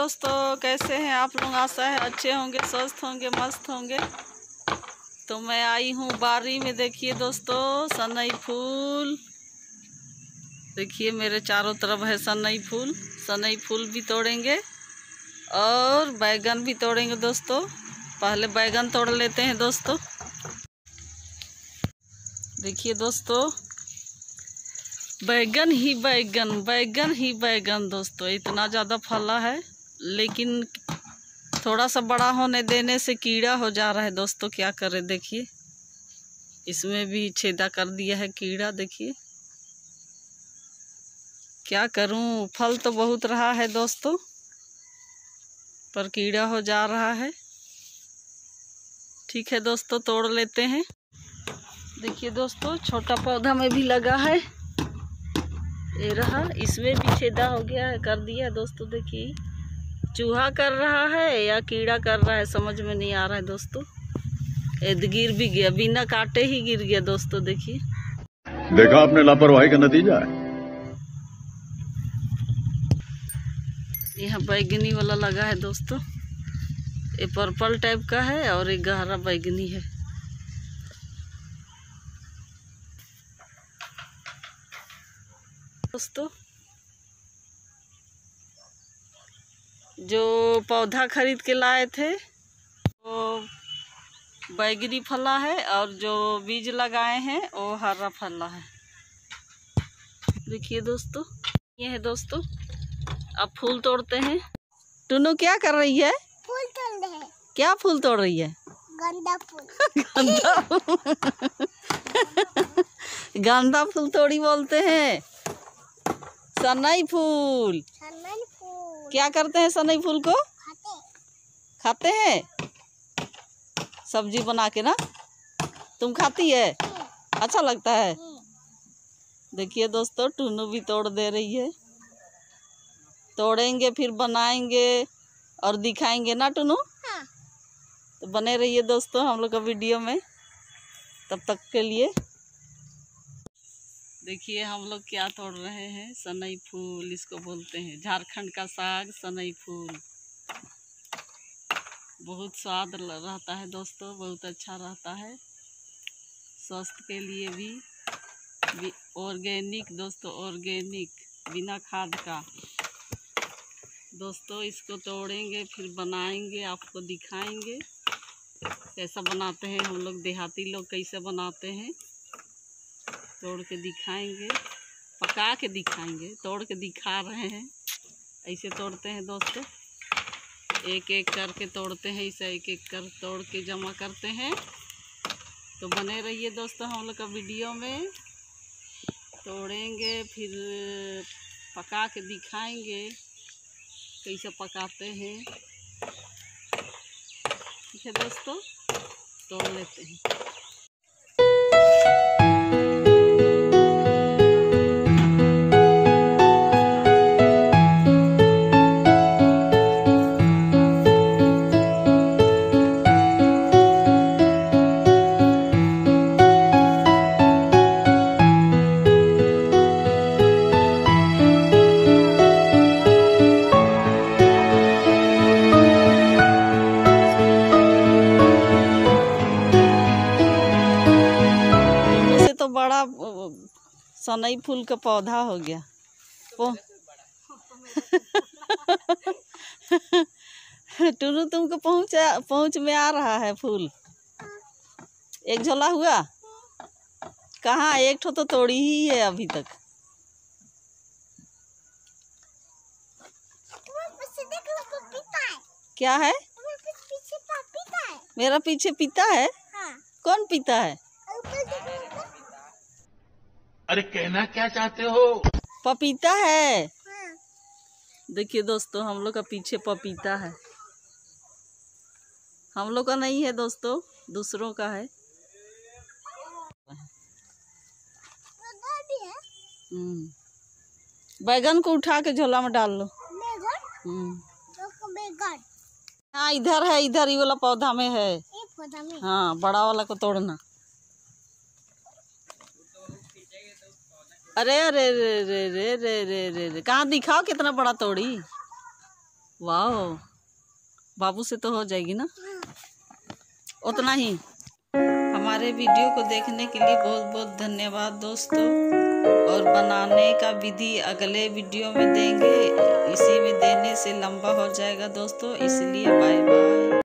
दोस्तों, कैसे हैं आप लोग। आशा है अच्छे होंगे, स्वस्थ होंगे, मस्त होंगे। तो मैं आई हूँ बारी में। देखिए दोस्तों, सनई फूल देखिए मेरे चारों तरफ है सनई फूल। सनई फूल भी तोड़ेंगे और बैगन भी तोड़ेंगे दोस्तों। पहले बैगन तोड़ लेते हैं दोस्तों। देखिए दोस्तों, बैगन ही बैगन, बैगन ही बैगन दोस्तों। इतना ज़्यादा फला है, लेकिन थोड़ा सा बड़ा होने देने से कीड़ा हो जा रहा है दोस्तों। क्या करें, देखिए इसमें भी छेदा कर दिया है कीड़ा। देखिए क्या करूं, फल तो बहुत रहा है दोस्तों, पर कीड़ा हो जा रहा है। ठीक है दोस्तों, तोड़ लेते हैं। देखिए दोस्तों, छोटा पौधा में भी लगा है, ये रहा। इसमें भी छेदा हो गया है, कर दिया दोस्तों। देखिए चूहा कर रहा है या कीड़ा कर रहा है, समझ में नहीं आ रहा है दोस्तों। गिर भी गया, बिना काटे ही गिर गया दोस्तों। देखिए, देखा आपने लापरवाही का नतीजा है। यहाँ बैगनी वाला लगा है दोस्तों। ये पर्पल टाइप का है और एक गहरा बैगनी है दोस्तों। जो पौधा खरीद के लाए थे वो बैगनी फला है, और जो बीज लगाए हैं वो हरा फला है। देखिए दोस्तों, ये है दोस्तों। अब फूल तोड़ते हैं। टुनू क्या कर रही है? फूल तोड़ रहे हैं। क्या फूल तोड़ रही है? गंदा फूल। गंदा फूल। गंदा फूल थोड़ी बोलते हैं, सनई फूल। सनई फूल। क्या करते हैं सनई फूल को? खाते हैं सब्जी बना के ना। तुम खाती है? अच्छा लगता है। देखिए दोस्तों, टुनू भी तोड़ दे रही है। तोड़ेंगे फिर बनाएंगे और दिखाएंगे ना टुनू। हाँ। तो बने रहिए दोस्तों हम लोग का वीडियो में, तब तक के लिए। देखिए हम लोग क्या तोड़ रहे हैं, सनई फूल इसको बोलते हैं। झारखंड का साग सनई फूल। बहुत स्वाद रहता है दोस्तों, बहुत अच्छा रहता है। स्वास्थ्य के लिए भी ऑर्गेनिक दोस्तों, ऑर्गेनिक, बिना खाद का दोस्तों। इसको तोड़ेंगे फिर बनाएंगे, आपको दिखाएंगे कैसा बनाते हैं हम लोग। देहाती लोग कैसे बनाते हैं, तोड़ के दिखाएंगे, पका के दिखाएंगे। तोड़ के दिखा रहे हैं, ऐसे तोड़ते हैं दोस्तों। एक एक करके तोड़ते हैं, इसे एक एक कर तोड़ के जमा करते हैं। तो बने रहिए दोस्तों हम लोग का वीडियो में। तोड़ेंगे फिर पका के दिखाएंगे कैसे पकाते हैं। ठीक है दोस्तों, तोड़ लेते हैं। तो बड़ा सनई फूल का पौधा हो गया। टुनू तुमको पहुँच में आ रहा है फूल। एक झोला हुआ कहाँ? एक ठो तो तोड़ी ही है अभी तक। क्या है? मेरा पीछे पीता है? हाँ। कौन पीता है? अरे कहना क्या चाहते हो? पपीता है। हाँ। देखिए दोस्तों, हम लोग का पीछे पपीता है। हम लोग का नहीं है दोस्तों, दूसरों का है। बैगन को उठा के झोला में डाल लो। बैगन। हाँ इधर है, इधर ये वाला पौधा में है। पौधा में। हाँ, बड़ा वाला को तोड़ना। अरे अरे रे रे रे रे रे रे रे, कहाँ दिखाओ कितना बड़ा तोड़ी। वाह, बाबू से तो हो जाएगी ना। उतना ही। हमारे वीडियो को देखने के लिए बहुत बहुत धन्यवाद दोस्तों। और बनाने का विधि अगले वीडियो में देंगे, इसी में देने से लंबा हो जाएगा दोस्तों, इसलिए बाय बाय।